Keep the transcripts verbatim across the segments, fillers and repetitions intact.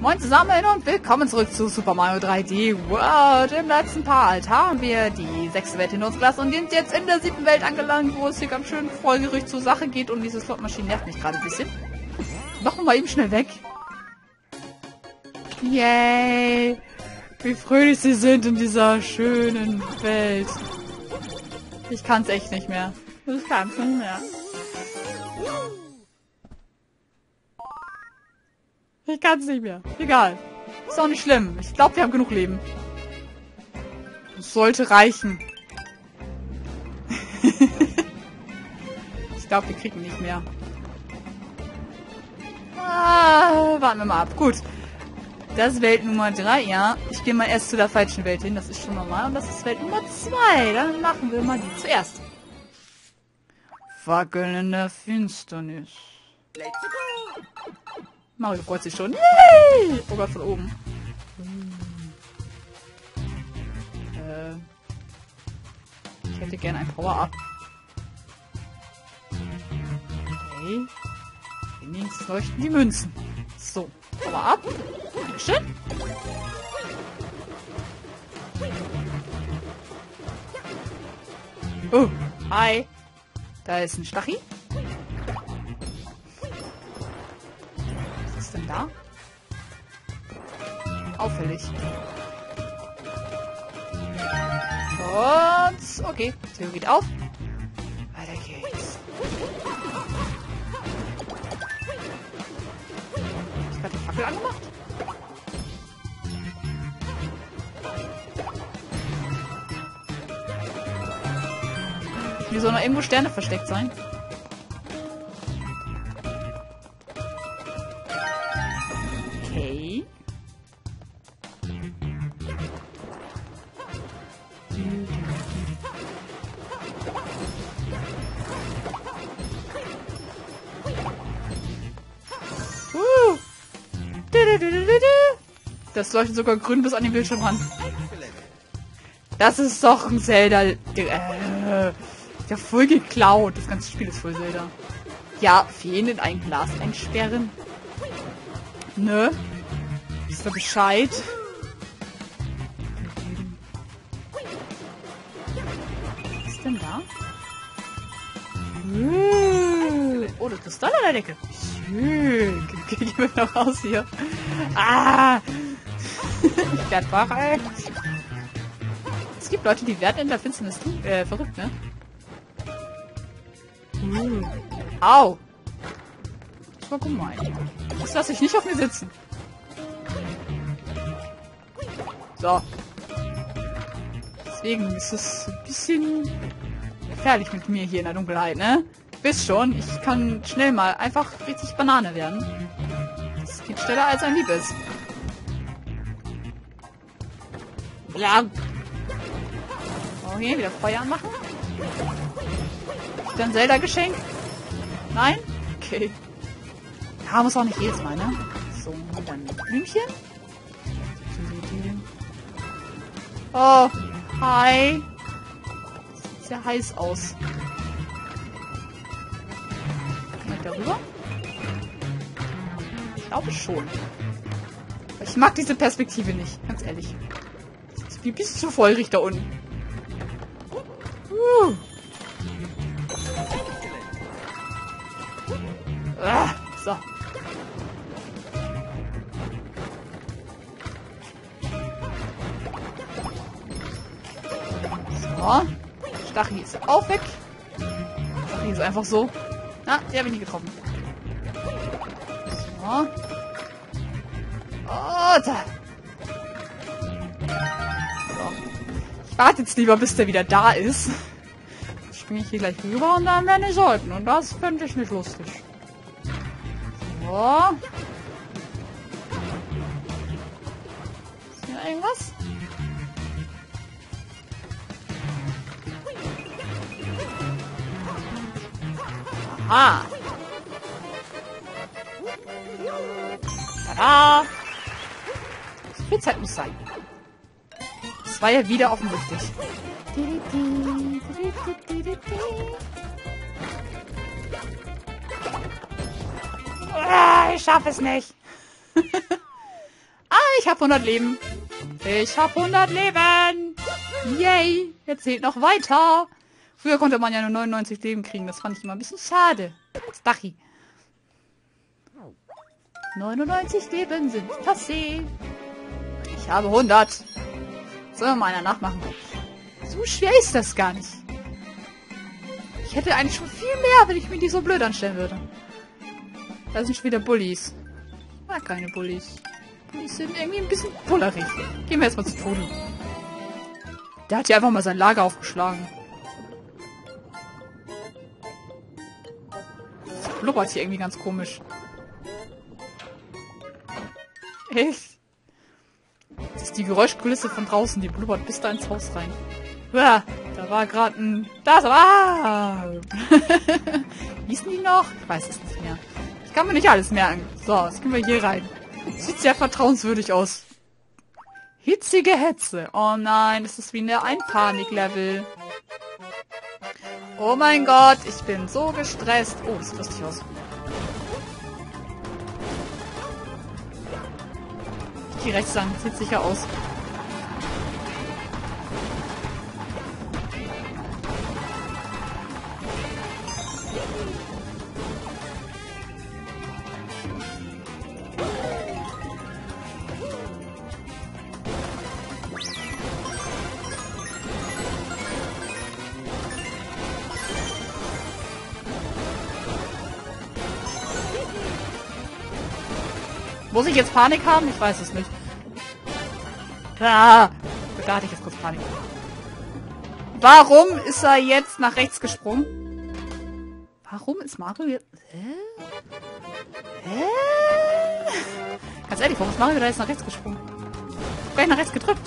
Moin zusammen und willkommen zurück zu Super Mario drei D World. Im letzten Part haben wir die sechste Welt hinter uns gelassen und sind jetzt in der siebten Welt angelangt, wo es hier ganz schön folgerig zur Sache geht und diese Slotmaschine nervt mich gerade ein bisschen. Machen wir mal eben schnell weg. Yay! Wie fröhlich sie sind in dieser schönen Welt. Ich kann's echt nicht mehr. Ich kann's nicht mehr. Ich kann's nicht mehr. Egal. Ist auch nicht schlimm. Ich glaube, wir haben genug Leben. Das sollte reichen. Ich glaube, wir kriegen nicht mehr. Ah, warten wir mal ab. Gut. Das ist Welt Nummer drei, ja. Ich gehe mal erst zu der falschen Welt hin. Das ist schon normal. Und das ist Welt Nummer zwei. Dann machen wir mal die zuerst. Fackeln in der Finsternis. Let's go! Mario freut sich schon. Yay! Oh Gott, von oben. Hm. Äh. Ich hätte gerne ein Power-Up. Okay. Wenigstens leuchten die Münzen. So, Power-Up. Dankeschön. Oh, hi. Da ist ein Stachel. Was ist denn da? Auffällig. Und okay, Tür geht auf. Weiter geht's. Hab ich gerade die Fackel angemacht? Hier sollen noch irgendwo Sterne versteckt sein. Okay. Uh. Das leuchtet sogar grün bis an den Bildschirm ran. Das ist doch ein Zelda. Äh, ja, voll geklaut. Das ganze Spiel ist voll Zelda. Ja, Feen in ein Glas einsperren. Ne? Ist da Bescheid? Was ist denn da? Oh, das Kristall an der Decke. Schön. Gehen wir noch raus hier. Ah! Ich werde verrückt. Es gibt Leute, die werden in der Finsternis äh, verrückt, ne? Uh. Au! Das war gemein. Das lasse ich nicht auf mir sitzen. So. Deswegen ist es ein bisschen gefährlich mit mir hier in der Dunkelheit, ne? Wisst schon, ich kann schnell mal einfach richtig Banane werden. Das geht schneller als ein Liebes. Ja. Okay, wieder Feuer anmachen. Ist dann Zelda geschenkt? Nein? Okay. Ja, muss auch nicht jedes Mal, ne? So, dann Blümchen. Oh, hi. Sieht sehr heiß aus. Kann ich darüber? Ich glaube schon. Ich mag diese Perspektive nicht, ganz ehrlich. Das ist ein bisschen zu feurig da unten. Uh. Ah, so. So. Stachel ist auch weg. Stachel ist einfach so. Na, die habe ich nicht getroffen. So. Oh, da. So. Ich warte jetzt lieber, bis der wieder da ist. Dann springe ich hier gleich rüber und dann werden die sollten. Und das fände ich nicht lustig. So. Ist hier irgendwas? Aha. Tada. So viel Zeit muss sein. Das war ja wieder offensichtlich. Ah, ich schaffe es nicht. Ich habe hundert Leben. Ich habe hundert Leben. Yay. Jetzt zählt noch weiter. Früher konnte man ja nur neunundneunzig Leben kriegen. Das fand ich immer ein bisschen schade. Als Dachi. neunundneunzig Leben sind passé. Ich habe hundert. Soll wir mal einer nachmachen? So schwer ist das gar nicht. Ich hätte eigentlich schon viel mehr, wenn ich mich nicht so blöd anstellen würde. Da sind schon wieder Bullies. Ich mag keine Bullies. Bullies sind irgendwie ein bisschen bullerig. Gehen wir jetzt mal zu Tode. Der hat hier einfach mal sein Lager aufgeschlagen. Das blubbert hier irgendwie ganz komisch. Echt? Das ist die Geräuschkulisse von draußen, die blubbert bis da ins Haus rein. Uah, da war gerade ein... Da ist aber... Ah! Hießen die noch? Ich weiß es nicht mehr. Ich kann mir nicht alles merken. So, jetzt gehen wir hier rein. Sieht sehr vertrauenswürdig aus. Hitzige Hetze. Oh nein, das ist wie eine ein Panik-Level. Oh mein Gott, ich bin so gestresst. Oh, das sieht lustig aus. Ich gehe rechts lang, sieht sicher aus. Muss ich jetzt Panik haben? Ich weiß es nicht. Ah, da hatte ich jetzt kurz Panik. Warum ist er jetzt nach rechts gesprungen? Warum ist Mario jetzt... Hä? Hä? Ganz ehrlich, warum ist Mario da jetzt nach rechts gesprungen? Ich hab gleich nach rechts gedrückt.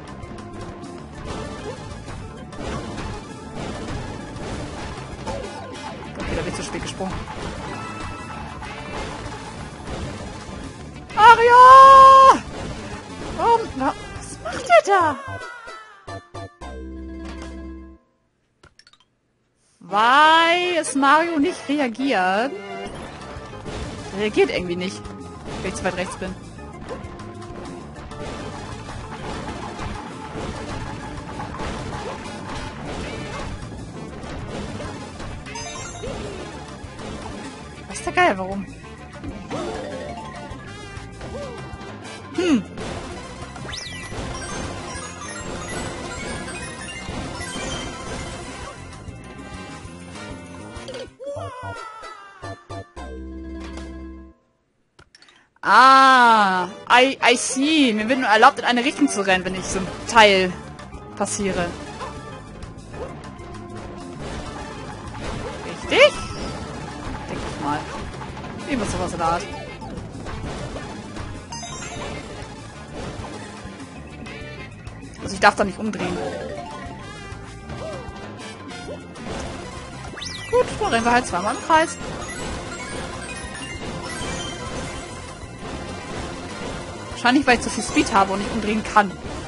Okay, da wird zu spät gesprungen. Mario! Warum? Was macht er da? Weil es Mario nicht reagiert. Reagiert irgendwie nicht, wenn ich zu weit rechts bin. Was ist der Geil, warum? Hm. Ah, I, I see. Mir wird nur erlaubt, in eine Richtung zu rennen, wenn ich so ein Teil passiere. Richtig? Denke ich mal. Irgendwas sowas in der Art. Also ich darf da nicht umdrehen. Gut, dann rennen wir halt zweimal im Kreis. Wahrscheinlich, weil ich zu viel Speed habe und nicht umdrehen kann.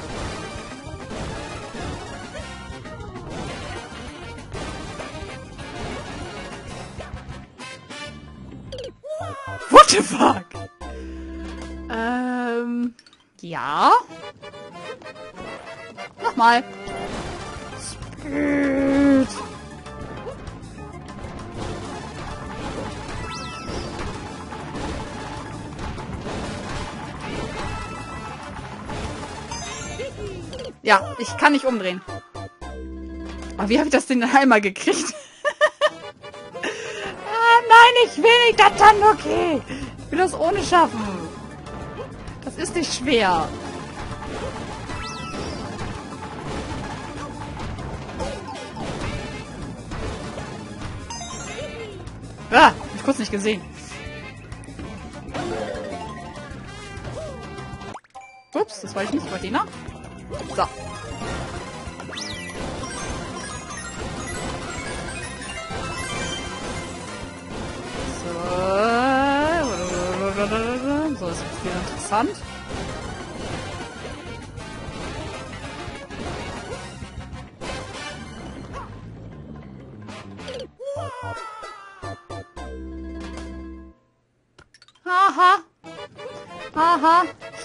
What the fuck? Ähm, ja. Nochmal. Speed. Ja, ich kann nicht umdrehen. Aber wie habe ich das denn einmal gekriegt? Ah, nein, ich will nicht das dann, okay. Ich will das ohne schaffen. Das ist nicht schwer. Ah, hab ich kurz nicht gesehen. Ups, das war ich nicht, war Dina. So. So. So, das ist wieder interessant. Aha. Aha.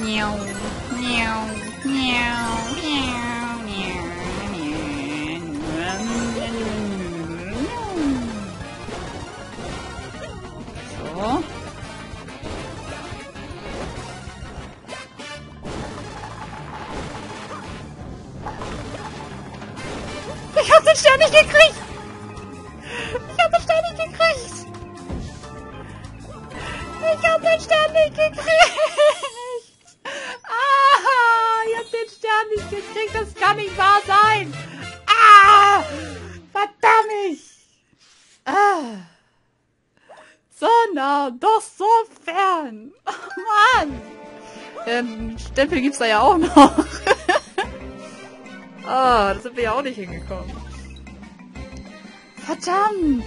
Miau, miau, miau, miau, so. Ich hab den Stern nicht gekriegt! Ich hab den Stern nicht gekriegt! Ich hab den Stern nicht gekriegt! Ah! Ich hab den Stern nicht gekriegt! Das kann nicht wahr sein! Ah! Verdammt! Ah! So nah, doch so fern! Oh Mann! Den Stempel gibt's da ja auch noch. Ah, da sind wir ja auch nicht hingekommen. Verdammt!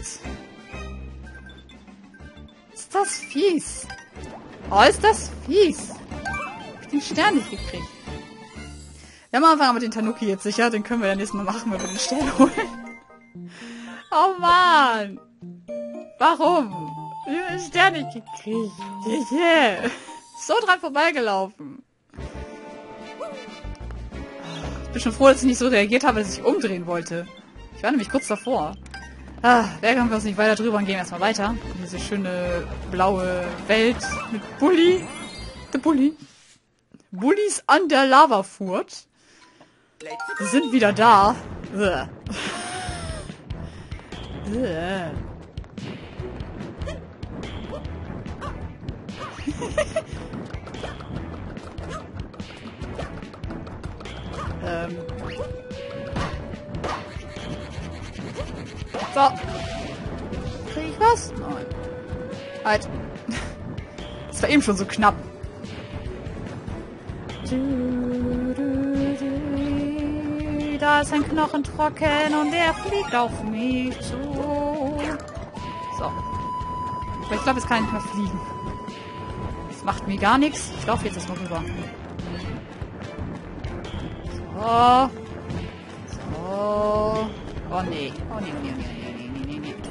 Ist das fies? Oh, ist das fies? Hab ich den Stern nicht gekriegt. Wir haben am Anfang aber den Tanuki jetzt sicher. Den können wir dann nächstes Mal machen, wenn wir den Stern holen. Oh Mann! Warum? Ich hab den Stern nicht gekriegt. Yeah. So dran vorbeigelaufen. Ich bin schon froh, dass ich nicht so reagiert habe, dass ich umdrehen wollte. Ich war nämlich kurz davor. Ah, ärgern wir uns nicht weiter drüber und gehen erstmal weiter. In diese schöne blaue Welt mit Bully. Der Bully. Bullies an der Lavafurt. Sie sind wieder da. Uah. Uah. ähm. So. Krieg ich was? Nein. Halt. Das war eben schon so knapp. Da ist ein Knochen trocken und der fliegt auf mich zu. So. Aber ich glaube, es kann nicht mehr fliegen. Das macht mir gar nichts. Ich laufe jetzt erstmal rüber. So. So. Oh nee. Oh nee, oh nee, oh nee, nee, nee, nee, nee.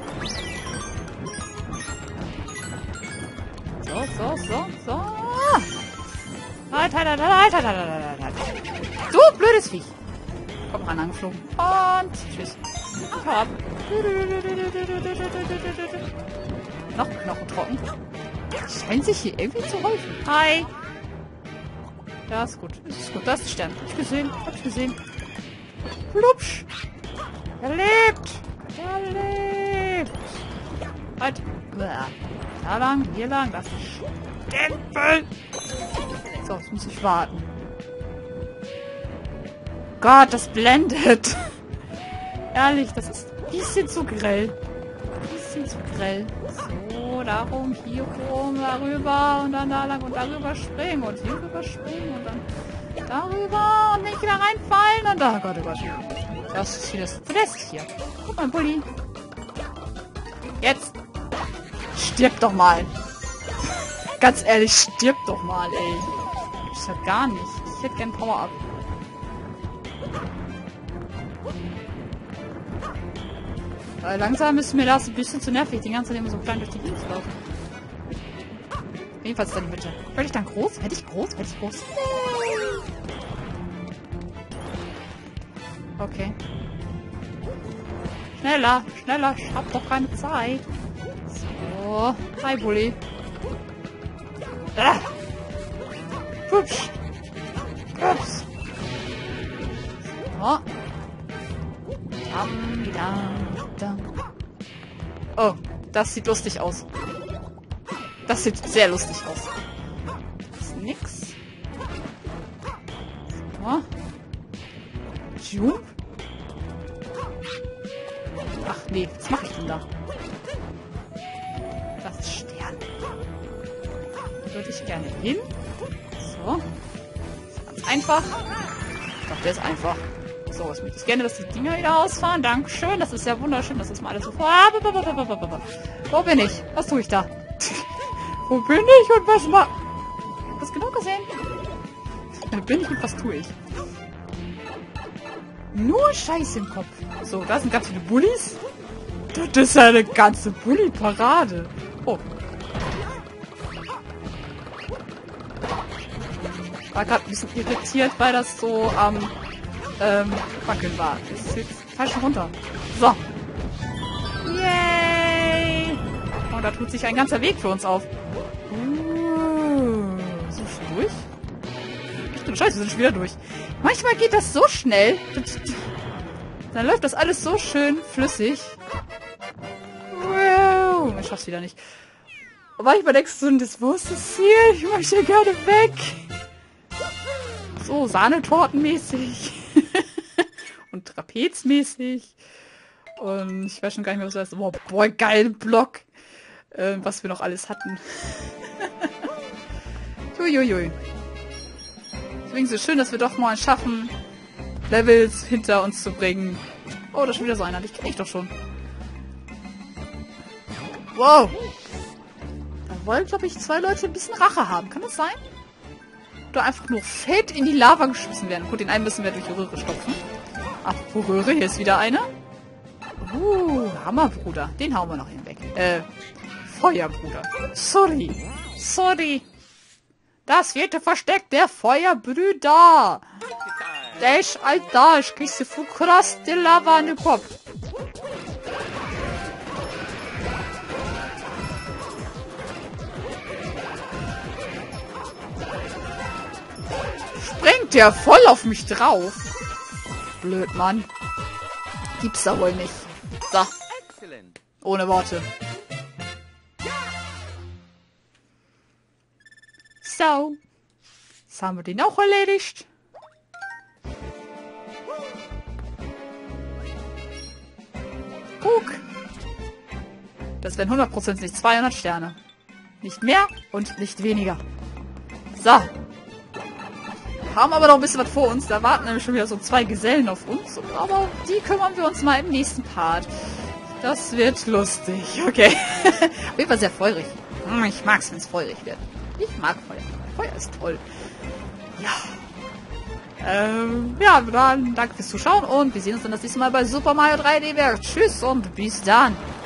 So, so, so, so. Halt, halt, halt, halt, halt, halt, halt, halt. So, blödes Viech. Komm ran, angeflogen. Und tschüss. Hau ab. Noch Knochen trocken. Scheint sich hier irgendwie zu häufen. Hi. Ja, ist gut. Ist gut. Da ist der Stern. Hab ich gesehen. Hab ich gesehen. Plupsch. Er lebt. Er lebt. Halt. Da lang, hier lang. Das ist Stempel. So, jetzt muss ich warten. Gott, das blendet. Ehrlich, das ist ein bisschen zu grell. Ein bisschen zu grell. So, darum, hier rum, darüber und dann da lang und darüber springen und hier rüber springen und dann darüber und nicht wieder reinfallen und da, oh Gott, oh Gott. Das ist wieder Stress hier. Guck mal, Bulli. Jetzt. Stirb doch mal. Ganz ehrlich, stirb doch mal, ey. Ich hab gar nicht. Ich hätte gern Power-Up. Weil langsam ist mir das ein bisschen zu nervig. Die ganze Zeit immer so klein durch die Gegend laufen. Jedenfalls dann bitte. Werde ich dann groß? Werde ich groß? Werde ich groß? Okay. Schneller, schneller. Ich hab doch keine Zeit. So. Hi, Bulli. Ah. Ups. Ups. So. Dam, dam, dam. Oh, das sieht lustig aus. Das sieht sehr lustig aus. Das ist nix. So. Jump. Ach nee, was mache ich denn da? Das ist Stern. Da würde ich gerne hin. So. Ganz einfach. Ich glaube, der ist einfach. So, ich möchte gerne, dass die Dinger wieder ausfahren. Dankeschön. Das ist ja wunderschön, dass das mal alles so vor. Wo bin ich? Was tue ich da? Wo bin ich und was ma... Hast du genau gesehen? Wo bin ich und was tue ich? Nur Scheiß im Kopf. So, da sind ganz viele Bullies. Das ist eine ganze Bulli-Parade. Oh. war gerade ein bisschen irritiert, weil das so am ähm, Wackeln war. Das ist jetzt falsch runter. So. Yay! Oh, da tut sich ein ganzer Weg für uns auf. Uh, so schon durch? Ach du Scheiße, wir sind schon wieder durch. Manchmal geht das so schnell. Dann läuft das alles so schön flüssig. Wow, ich schaff's wieder nicht. Aber manchmal denkst du, das wo ist das Ziel? Ich möchte gerne weg. So, Sahnetortenmäßig. Und trapezmäßig. Und ich weiß schon gar nicht mehr, was das ist. Oh, boah, geil, Block. Äh, was wir noch alles hatten. Uiuiui. Deswegen ist es schön, dass wir doch mal schaffen, Levels hinter uns zu bringen. Oh, da ist schon wieder so einer. Die kenne ich doch schon. Wow. Da wollen, glaube ich, zwei Leute ein bisschen Rache haben. Kann das sein? Oder einfach nur fett in die Lava geschmissen werden. Gut, den einen müssen wir durch die Röhre stopfen. Apropos Röhre, hier ist wieder eine. Uh, Hammerbruder. Den hauen wir noch hinweg. Äh, Feuerbruder. Sorry. Sorry. Das vierte Versteck der Feuerbrüder. Der ist alt da. Ich krieg sie voll krass die Lava an den Kopf. Springt der voll auf mich drauf. Blöd, Mann. Gibt's da wohl nicht. So. Ohne Worte. So. Jetzt haben wir den auch erledigt. Guck. Das wären hundert Prozent nicht zweihundert Sterne. Nicht mehr und nicht weniger. So. Haben aber noch ein bisschen was vor uns. Da warten nämlich schon wieder so zwei Gesellen auf uns. Aber die kümmern wir uns mal im nächsten Part. Das wird lustig. Okay. Auf jeden Fall sehr feurig. Ich mag es, wenn es feurig wird. Ich mag Feuer. Feuer ist toll. Ja. Ähm, ja, dann danke fürs Zuschauen und wir sehen uns dann das nächste Mal bei Super Mario drei D World. Tschüss und bis dann.